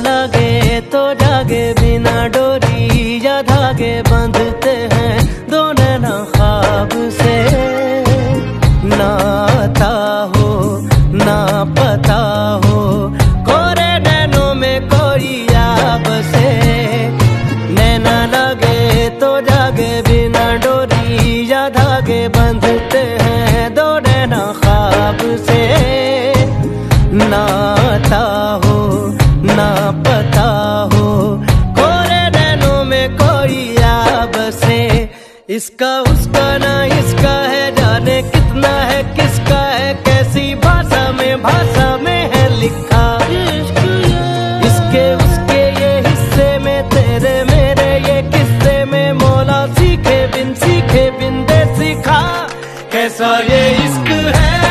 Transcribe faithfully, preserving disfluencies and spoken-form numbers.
लगे तो जागे, बिना डोरी या धागे बंधते हैं दो नैना ख्वाब से। ना आता हो ना पता हो, कोरे नैनों में कोई याब से। नैना लगे तो जागे, बिना डोरी या धागे बंधते हैं दो नैना ख्वाब से। ना आता हो ना पता हो, कोरे नैनों में कोई याब से। इसका उसका ना इसका है, जाने कितना है किसका है, कैसी भाषा में भाषा में है लिखा। इसके उसके ये हिस्से में, तेरे मेरे ये किस्से में, मौला सीखे बिन सीखे बिन दे सीखा। कैसा ये इश्क है